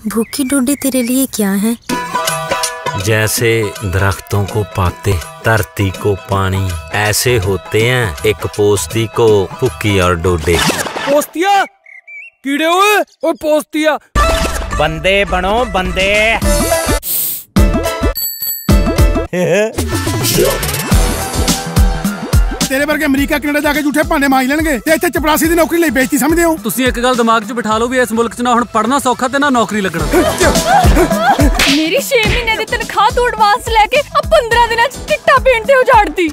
भूखी डूडी तेरे लिए क्या है? जैसे दरख्तों को पाते, धरती को पानी, ऐसे होते हैं एक पोस्ती को भूखी और डोडे। पोस्तिया कीड़े हुए और पोस्तिया बंदे बनो बंदे। तेरे वर्गे अमरीका कनेडा जाके झूठे भांडे मांज लेंगे ते इत्थे चपरासी दी नौकरी ਲਈ बेइज्जती समझदे हो? ਤੁਸੀਂ ਇੱਕ ਗੱਲ ਦਿਮਾਗ 'ਚ ਬਿਠਾ ਲਓ ਵੀ ਇਸ ਮੁਲਕ 'ਚ ਨਾ ਹੁਣ ਪੜਨਾ ਸੌਖਾ ਤੇ ਨਾ ਨੌਕਰੀ ਲੱਗਣਾ। ਮੇਰੀ 6 ਮਹੀਨੇ ਦੀ ਤਨਖਾਹ ਤੋਂ ਐਡਵਾਂਸ ਲੈ ਕੇ ਆ 15 ਦਿਨਾਂ 'ਚ ਚਿੱਟਾ ਪੇਂਟ ਤੇ ਉਜਾੜਦੀ।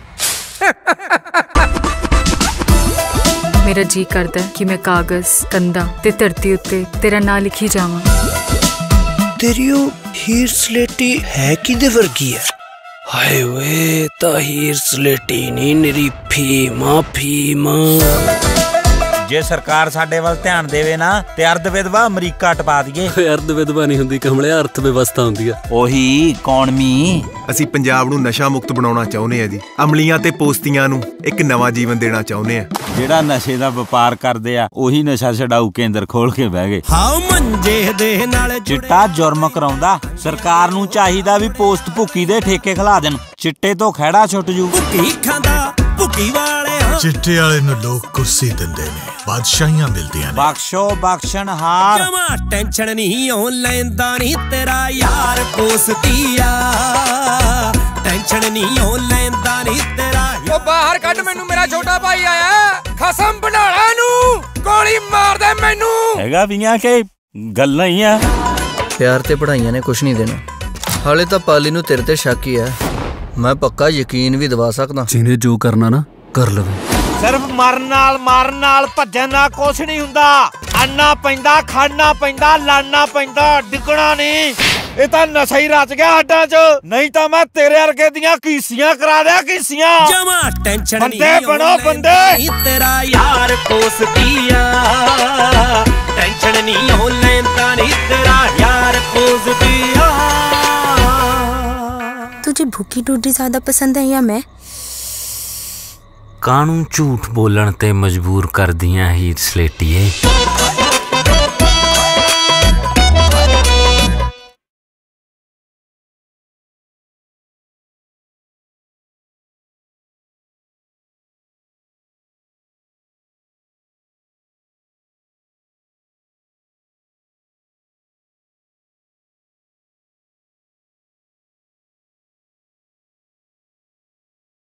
मेरा जी करता है कि मैं कागज कंधा ते धरती उत्ते तेरा नाम लिखी जावां। तेरी हीर स्लेटी है किदे वर्गी है? हाय वे हीर स्लेटी नहीं निरी फीमा फीमा। जे सरकार साडे वाल ध्यान देवे ना ते अर्ध विधवा अमरीका टपा दीए। अर्ध विधवा नहीं हुंदी कमलिया, अर्थ व्यवस्था हुंदी है। ओही इकोनमी। ਅਸੀਂ ਪੰਜਾਬ ਨੂੰ ਨਸ਼ਾ ਮੁਕਤ ਬਣਾਉਣਾ ਚਾਹੁੰਦੇ ਆ ਜੀ। ਅਮਲੀਆਂ ਤੇ ਪੋਸਤੀਆਂ ਨੂੰ ਇੱਕ ਨਵਾਂ ਜੀਵਨ ਦੇਣਾ ਚਾਹੁੰਦੇ ਆ। ਜਿਹੜਾ ਨਸ਼ੇ ਦਾ ਵਪਾਰ ਕਰਦੇ ਆ ਉਹੀ ਨਸ਼ਾ ਛਡਾਊ ਕੇਂਦਰ ਖੋਲ ਕੇ ਬਹਿ ਗਏ। ਹਾਉ ਮੰਜੇ ਦੇ ਨਾਲ ਚਿੱਟਾ ਜੁਰਮ ਕਰਾਉਂਦਾ। ਸਰਕਾਰ ਨੂੰ ਚਾਹੀਦਾ ਵੀ ਪੋਸਟ ਭੁੱਕੀ ਦੇ ਠੇਕੇ ਖਿਲਾ ਦੇਣ, ਚਿੱਟੇ ਤੋਂ ਖਹਿੜਾ ਛੁੱਟ ਜੂ। ਭੁੱਕੀ ਖਾਂਦਾ ਭੁੱਕੀ ਵਾਲੇ ਚਿੱਟੇ ਵਾਲੇ ਨੂੰ ਲੋਕ ਕੁਰਸੀ ਦਿੰਦੇ ਨੇ, ਬਾਦਸ਼ਾਹੀਆਂ ਮਿਲਦੀਆਂ ਨੇ। ਬਖਸ਼ੋ ਬਖਸ਼ਣਹਾਰ। ਜਮਾ ਟੈਨਸ਼ਨ ਨਹੀਂ ਆਨਲਾਈਨ ਦਾ ਨਹੀਂ ਤੇਰਾ ਯਾਰ ਪੋਸਤੀਆ। ਟੈਨਸ਼ਨ ਨਹੀਂ ਆਨਲਾਈਨ ਦਾ ਨਹੀਂ ਤੇਰਾ। ਉਹ ਬਾਹਰ ਕੱਢ ਮੈਨੂੰ, ਮੇਰਾ ਛੋਟਾ ਭਾਈ ਆਇਆ। ਖਸਮ ਬਣਾਲਾ ਨੂੰ, ਗੋਲੀ ਮਾਰ ਦੇ ਮੈਨੂੰ। ਹੈਗਾ ਵੀਆਂ ਕਿ ਗੱਲਾਂ ਹੀ ਆ। ਪਿਆਰ ਤੇ ਪੜਾਈਆਂ ਨੇ ਕੁਛ ਨਹੀਂ ਦੇਣਾ। ਹਾਲੇ ਤਾਂ ਪਾਲੀ ਨੂੰ ਤੇਰੇ ਤੇ ਸ਼ੱਕ ਹੀ ਹੈ। ਮੈਂ ਪੱਕਾ ਯਕੀਨ ਵੀ ਦਿਵਾ ਸਕਦਾ। ਜਿਹਨੇ ਜੋ ਕਰਨਾ ਨਾ ਕਰ ਲਵੇ। ਸਿਰਫ ਮਰਨ ਨਾਲ ਭੱਜਣ ਨਾਲ ਕੁਛ ਨਹੀਂ ਹੁੰਦਾ। ਆਣਾ ਪੈਂਦਾ, ਖਾਣਾ ਪੈਂਦਾ, ਲੜਨਾ ਪੈਂਦਾ, ਡਿੱਗਣਾ ਨਹੀਂ। ਇਹ ਤਾਂ ਨਸ਼ਾ ਹੀ ਰਚ ਗਿਆ ਹੱਡਾਂ 'ਚ। ਨਹੀਂ ਤਾਂ ਮੈਂ ਤੇਰੇ ਵਰਗੇ ਦੀਆਂ ਕੀਸੀਆਂ ਕਰਾ ਦਿਆਂ, ਕੀਸੀਆਂ। ਜਮਾ ਟੈਨਸ਼ਨ ਨਹੀਂ ਬੰਦੇ ਬਣੋ ਬੰਦੇ। ਤੇਰਾ ਯਾਰ ਪੋਸਤੀਆ। ਟੈਨਸ਼ਨ ਨਹੀਂ ਆਨਲਾਈਨ ਦਾ ਨਹੀਂ ਤੇਰਾ ਯਾਰ ਪੋਸਤੀਆ। तुझे भूखी डूडी ज्यादा पसंद है या मैं? कानून झूठ बोलन ते मजबूर कर दियां हीर स्लेटिए।